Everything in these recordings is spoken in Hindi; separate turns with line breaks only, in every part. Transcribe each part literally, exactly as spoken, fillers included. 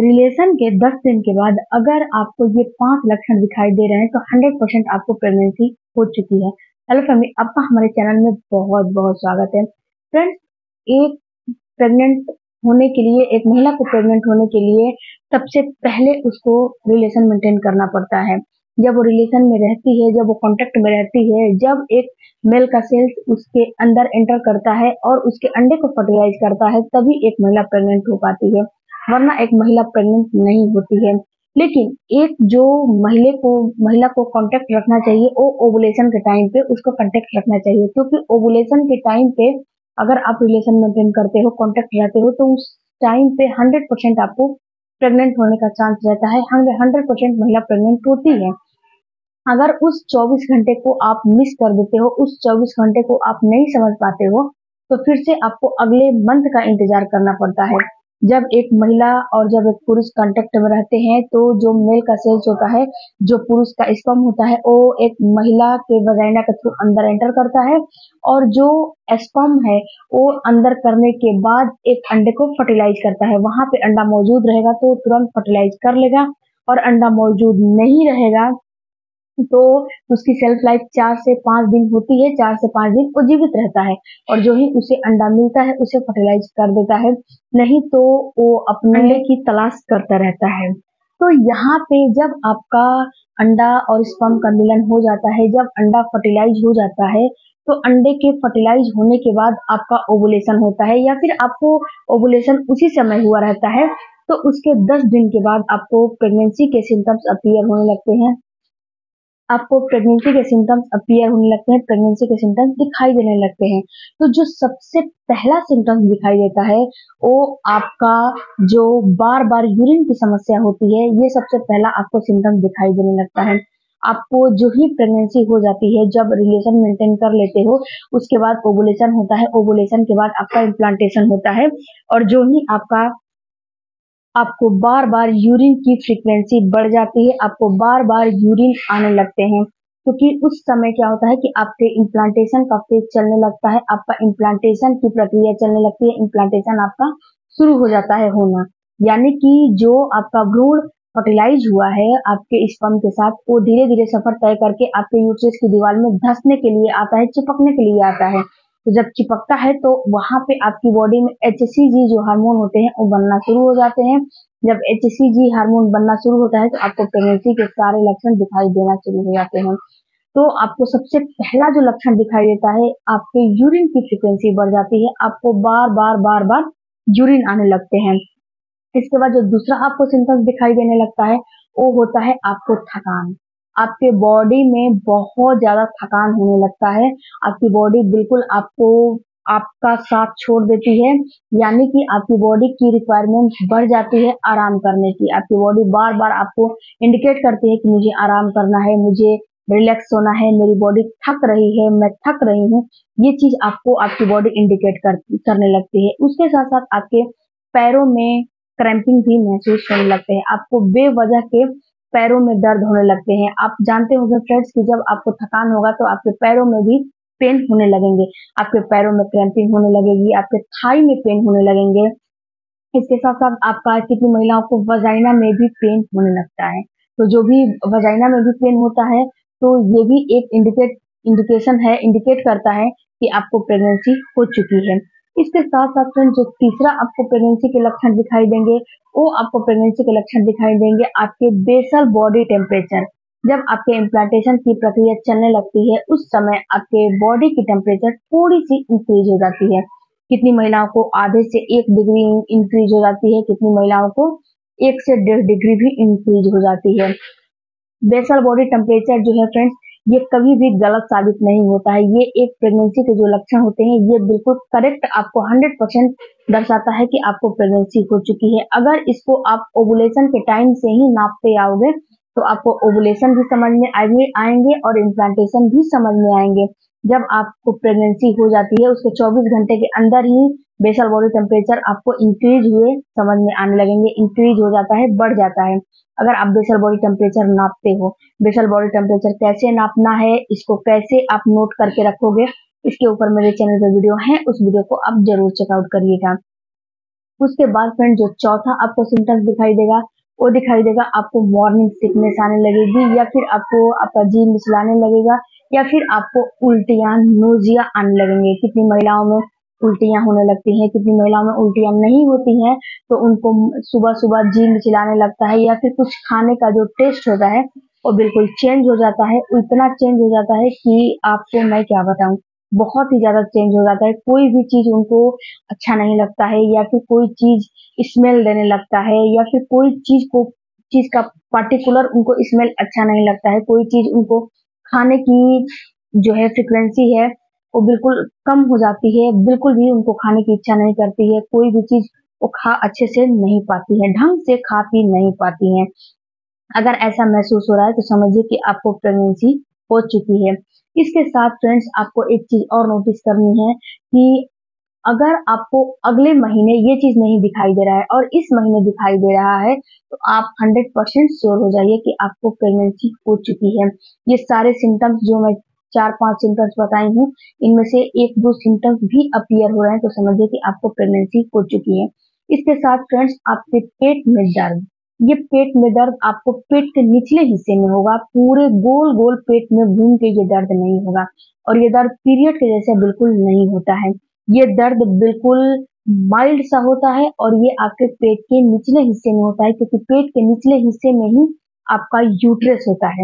रिलेशन के दस दिन के बाद अगर आपको ये पांच लक्षण दिखाई दे रहे हैं तो हंड्रेड परसेंट आपको प्रेगनेंसी हो चुकी है। हेलो फैमिली, आपका हमारे चैनल में बहुत बहुत स्वागत है। फ्रेंड्स, एक प्रेग्नेंट होने के लिए, एक महिला को प्रेग्नेंट होने के लिए सबसे पहले उसको रिलेशन मेंटेन करना पड़ता है। जब वो रिलेशन में रहती है, जब वो कांटेक्ट में रहती है, जब एक मेल का सेल्स उसके अंदर एंटर करता है और उसके अंडे को फर्टिलाइज करता है, तभी एक महिला प्रेग्नेंट हो पाती है, वरना एक महिला प्रेग्नेंट नहीं होती है। लेकिन एक जो महिला को महिला को कांटेक्ट रखना चाहिए, वो ओवुलेशन के टाइम पे उसको कांटेक्ट रखना चाहिए, क्योंकि ओवुलेशन के टाइम पे अगर आप रिलेशन मेंटेन करते हो, कांटेक्ट रहते हो, तो उस टाइम पे हंड्रेड परसेंट आपको प्रेग्नेंट होने का चांस रहता है। हंड्रेड परसेंट महिला प्रेग्नेंट होती है। अगर उस चौबीस घंटे को आप मिस कर देते हो, उस चौबीस घंटे को आप नहीं समझ पाते हो, तो फिर से आपको अगले मंथ का इंतजार करना पड़ता है। जब एक महिला और जब एक पुरुष कांटेक्ट में रहते हैं, तो जो मेल का सेल्स होता है, जो पुरुष का स्पर्म होता है, वो एक महिला के वजाइना के थ्रू अंदर एंटर करता है, और जो स्पर्म है वो अंदर करने के बाद एक अंडे को फर्टिलाइज करता है। वहां पे अंडा मौजूद रहेगा तो तुरंत फर्टिलाइज कर लेगा, और अंडा मौजूद नहीं रहेगा तो उसकी सेल्फ लाइफ चार से पांच दिन होती है। चार से पांच दिन वो जीवित रहता है, और जो ही उसे अंडा मिलता है उसे फर्टिलाइज कर देता है, नहीं तो वो अपने अंडे की तलाश करता रहता है। तो यहाँ पे जब आपका अंडा और स्पर्म का मिलन हो जाता है, जब अंडा फर्टिलाइज हो जाता है, तो अंडे के फर्टिलाइज होने के बाद आपका ओवुलेशन होता है, या फिर आपको ओवुलेशन उसी समय हुआ रहता है, तो उसके दस दिन के बाद आपको प्रेगनेंसी के सिम्टम्स अपीयर होने लगते हैं। आपको प्रेगनेंसी के सिम्टम्स अपीयर होने लगते हैं, प्रेगनेंसी के सिम्टम्स दिखाई देने लगते हैं। तो जो सबसे पहला सिम्टम्स दिखाई देता है, वो आपका जो बार बार यूरिन की समस्या होती है, ये सबसे पहला आपको सिम्टम्स दिखाई देने लगता है। आपको जो ही प्रेगनेंसी हो जाती है, जब रिलेशन मेंटेन कर लेते हो, उसके बाद ओवुलेशन होता है, ओवुलेशन के बाद आपका इम्प्लांटेशन होता है, और जो ही आपका आपको बार बार यूरिन की फ्रीक्वेंसी बढ़ जाती है, आपको बार बार यूरिन आने लगते हैं, क्योंकि उस समय क्या होता है कि आपके इम्प्लांटेशन का फेज चलने लगता है, आपका इम्प्लांटेशन की प्रक्रिया चलने लगती है, इम्प्लांटेशन आपका शुरू हो जाता है होना। यानी कि जो आपका भ्रूण फर्टिलाइज हुआ है आपके स्पर्म के साथ, वो धीरे धीरे सफर तय करके आपके यूट्रस की दीवार में धंसने के लिए आता है, चिपकने के लिए आता है। तो जब चिपकता है तो वहां पे आपकी बॉडी में एच सी जी जो हार्मोन होते हैं वो बनना शुरू हो जाते हैं। जब एच सी जी हार्मोन बनना शुरू होता है तो आपको प्रेगनेंसी के सारे लक्षण दिखाई देना शुरू हो जाते हैं। तो आपको सबसे पहला जो लक्षण दिखाई देता है, आपके यूरिन की फ्रीक्वेंसी बढ़ जाती है, आपको बार बार बार बार यूरिन आने लगते हैं। इसके बाद जो दूसरा आपको सिम्टम्स दिखाई देने लगता है, वो होता है आपको थकान। आपके बॉडी में बहुत ज्यादा थकान होने लगता है, आपकी बॉडी बिल्कुल आपको आपका साथ छोड़ देती है, यानी कि आपकी बॉडी की रिक्वायरमेंट बढ़ जाती है आराम करने की। आपकी बॉडी बार बार आपको इंडिकेट करती है कि मुझे आराम करना है, मुझे रिलैक्स होना है, मेरी बॉडी थक रही है, मैं थक रही हूँ। ये चीज आपको आपकी बॉडी इंडिकेट कर, करने लगती है। उसके साथ साथ आपके पैरों में क्रैम्पिंग भी महसूस होने लगते हैं, आपको बेवजह के पैरों में दर्द होने लगते हैं। आप जानते होंगे फ्रेंड्स कि जब आपको थकान होगा तो आपके पैरों में भी पेन होने लगेंगे, आपके पैरों में क्रैम्पिंग होने लगेगी, आपके थाई में पेन होने लगेंगे। इसके साथ साथ आपका कितनी महिलाओं को वजाइना में भी पेन होने लगता है। तो जो भी वजाइना में भी पेन होता है, तो ये भी एक इंडिकेट इंडिकेशन है, इंडिकेट करता है कि आपको प्रेगनेंसी हो चुकी है। इसके साथ साथ फ्रेंड्स, जो तीसरा आपको प्रेगनेंसी के लक्षण दिखाई देंगे, वो आपको प्रेगनेंसी के लक्षण दिखाई देंगे आपके बेसल बॉडी टेम्परेचर। जब आपके इम्प्लांटेशन की प्रक्रिया चलने लगती है, उस समय आपके बॉडी की टेम्परेचर थोड़ी सी इंक्रीज हो जाती है। कितनी महिलाओं को आधे से एक डिग्री इंक्रीज हो जाती है, कितनी महिलाओं को एक से डेढ़ डिग्री भी इंक्रीज हो जाती है। बेसल बॉडी टेम्परेचर जो है फ्रेंड्स, ये कभी भी गलत साबित नहीं होता है। ये एक प्रेगनेंसी के जो लक्षण होते हैं, ये बिल्कुल करेक्ट आपको हंड्रेड परसेंट दर्शाता है कि आपको प्रेगनेंसी हो चुकी है। अगर इसको आप ओवुलेशन के टाइम से ही नापते आओगे तो आपको ओवुलेशन भी समझ में आएंगे आएंगे और इम्प्लांटेशन भी समझ में आएंगे। जब आपको प्रेगनेंसी हो जाती है, उसके चौबीस घंटे के अंदर ही बेसल बॉडी टेम्परेचर आपको इंक्रीज हुए समझ में आने लगेंगे, इंक्रीज हो जाता है, बढ़ जाता है। अगर आप बेसल बॉडी टेम्परेचर नापते हो, बेसल बॉडी टेम्परेचर कैसे नापना है, इसको कैसे आप नोट करके रखोगे, इसके ऊपर मेरे चैनल पे वीडियो है, उस वीडियो को आप जरूर चेकआउट करिएगा। उसके बाद फ्रेंड जो चौथा आपको सिम्टम्स दिखाई देगा वो दिखाई देगा आपको मॉर्निंग सिकनेस आने लगेगी, या फिर आपको आपका जी मिचलाने लगेगा, या फिर आपको उल्टियां नोजिया आने लगेंगे। कितनी महिलाओं में उल्टियां होने लगती हैं, कितनी महिलाओं में उल्टियां नहीं होती हैं, तो उनको सुबह सुबह जी मिचलाने लगता है, या फिर कुछ खाने का जो टेस्ट होता है वो बिल्कुल चेंज हो जाता है। इतना चेंज हो जाता है कि आपको मैं क्या बताऊं, बहुत ही ज्यादा चेंज हो जाता है। कोई भी चीज उनको अच्छा नहीं लगता है, या फिर कोई चीज स्मेल देने लगता है, या फिर कोई चीज को चीज का पर्टिकुलर उनको स्मेल अच्छा नहीं लगता है। कोई चीज उनको खाने की जो है फ्रिक्वेंसी है वो बिल्कुल कम हो जाती है, बिल्कुल भी उनको खाने की इच्छा नहीं करती है। कोई भी चीज वो खा अच्छे से नहीं पाती है, ढंग से खा पी नहीं पाती है। अगर ऐसा महसूस हो रहा है तो समझिए कि आपको प्रेगनेंसी हो चुकी है। इसके साथ फ्रेंड्स आपको एक चीज और नोटिस करनी है कि अगर आपको अगले महीने ये चीज नहीं दिखाई दे रहा है और इस महीने दिखाई दे रहा है, तो आप हंड्रेड परसेंट श्योर हो जाइए कि आपको प्रेगनेंसी हो चुकी है। ये सारे सिम्टम्स जो मैं चार पांच सिम्टम्स बताई हूँ, इनमें से एक दो सिम्टम्स भी अपीयर हो रहे हैं तो समझिए कि आपको प्रेगनेंसी हो चुकी है। इसके साथ फ्रेंड्स आपके पेट में दर्द, ये पेट में दर्द आपको पेट के निचले हिस्से में होगा, पूरे गोल गोल पेट में घूम के ये दर्द नहीं होगा, और ये दर्द पीरियड के जैसा बिल्कुल नहीं होता है। ये दर्द बिल्कुल माइल्ड सा होता है, और ये आपके पेट के निचले हिस्से में होता है, क्योंकि पेट के निचले हिस्से में ही आपका यूट्रस होता है।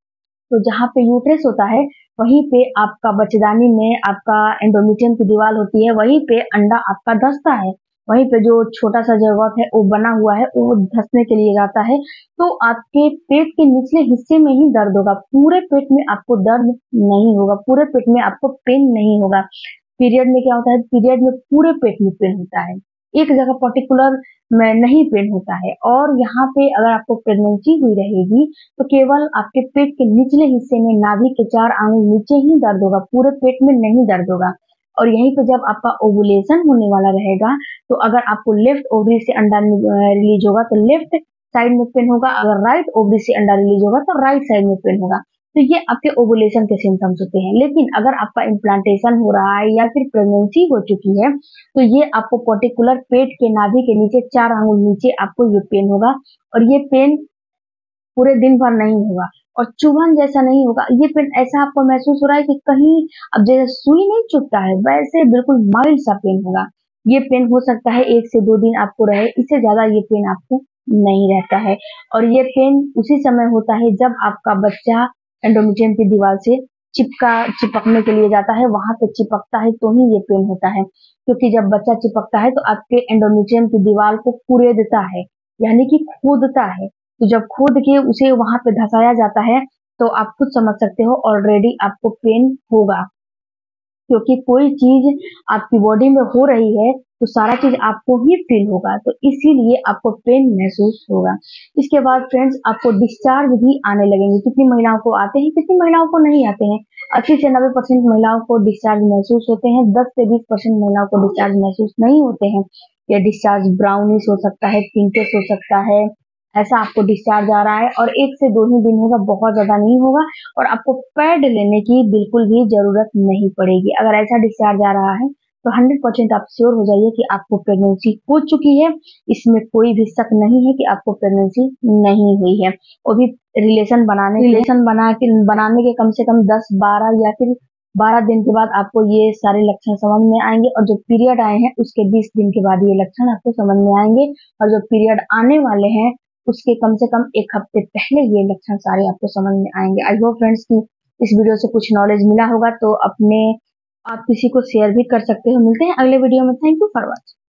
तो जहाँ पे यूट्रस होता है वहीं पे आपका बच्चेदानी में आपका एंडोमेट्रियम की दीवार होती है, वहीं पे अंडा आपका धंसता है, वहीं पे जो छोटा सा जगह है वो बना हुआ है वो धंसने के लिए जाता है। तो आपके पेट के निचले हिस्से में ही दर्द होगा, पूरे पेट में आपको दर्द नहीं होगा, पूरे पेट में आपको पेन नहीं होगा। पीरियड में क्या होता है, पीरियड में पूरे पेट में पेन होता है, एक जगह पर्टिकुलर में नहीं पेन होता है। और यहाँ पे अगर आपको प्रेगनेंसी हुई रहेगी तो केवल आपके पेट के निचले हिस्से में नाभि के चार आंगुल नीचे ही दर्द होगा, पूरे पेट में नहीं दर्द होगा। और यहीं पे जब आपका ओवुलेशन होने वाला रहेगा तो अगर आपको लेफ्ट ओवरी से अंडा रिलीज होगा तो लेफ्ट साइड में पेन होगा, अगर राइट ओवरी से अंडा रिलीज होगा तो राइट साइड में पेन होगा। तो ये आपके ओवुलेशन के सिम्टम्स होते हैं। लेकिन अगर आपका इम्प्लांटेशन हो रहा है या फिर प्रेगनेंसी हो चुकी है तो ये आपको पर्टिकुलर पेट के नाभि के नीचे चार आंगुल नीचे आपको ये पेन होगा, और ये पेन पूरे दिन भर नहीं होगा और चुभन जैसा नहीं होगा। ये पेन ऐसा आपको महसूस हो रहा है कि कहीं अब जैसे सुई नहीं चुभता है वैसे बिल्कुल माइल्ड सा पेन होगा। ये पेन हो सकता है एक से दो दिन आपको रहे, इससे ज्यादा ये पेन आपको नहीं रहता है। और ये पेन उसी समय होता है जब आपका बच्चा एंडोमेट्रियम की दीवार से चिपका चिपकने के लिए जाता है, वहां पे चिपकता है तो ही ये पेन होता है। क्योंकि जब बच्चा चिपकता है तो आपके एंडोमेट्रियम की दीवार को कुरेदता है, यानी कि खोदता है। तो जब खोद के उसे वहां पे धसाया जाता है तो आप खुद समझ सकते हो ऑलरेडी आपको पेन होगा, क्योंकि कोई चीज आपकी बॉडी में हो रही है तो सारा चीज आपको ही फील होगा, तो इसीलिए आपको पेन महसूस होगा। इसके बाद फ्रेंड्स आपको डिस्चार्ज भी आने लगेंगे। कितनी महिलाओं को आते हैं, कितनी महिलाओं को नहीं आते हैं। अस्सी से नब्बे परसेंट महिलाओं को डिस्चार्ज महसूस होते हैं, दस से बीस परसेंट महिलाओं को डिस्चार्ज महसूस नहीं होते हैं। यह डिस्चार्ज ब्राउनिश हो सकता है, पिंकिश हो सकता है, ऐसा आपको डिस्चार्ज आ रहा है, और एक से दो ही दिन होगा, बहुत ज्यादा नहीं होगा, और आपको पैड लेने की बिल्कुल भी जरूरत नहीं पड़ेगी। अगर ऐसा डिस्चार्ज आ रहा है तो हंड्रेड परसेंट आप श्योर हो जाइए कि आपको प्रेगनेंसी हो चुकी है। इसमें कोई भी शक नहीं है कि आपको प्रेगनेंसी नहीं हुई है। वो भी रिलेशन बनाने रिलेशन बना के बनाने के कम से कम दस बारह या फिर बारह दिन के बाद आपको ये सारे लक्षण समझ में आएंगे, और जो पीरियड आए हैं उसके बीस दिन के बाद ये लक्षण आपको समझ में आएंगे, और जो पीरियड आने वाले हैं उसके कम से कम एक हफ्ते पहले ये लक्षण सारे आपको समझ में आएंगे। आई होप फ्रेंड्स की इस वीडियो से कुछ नॉलेज मिला होगा, तो अपने आप किसी को शेयर भी कर सकते हो। मिलते हैं अगले वीडियो में। Thank you for watching.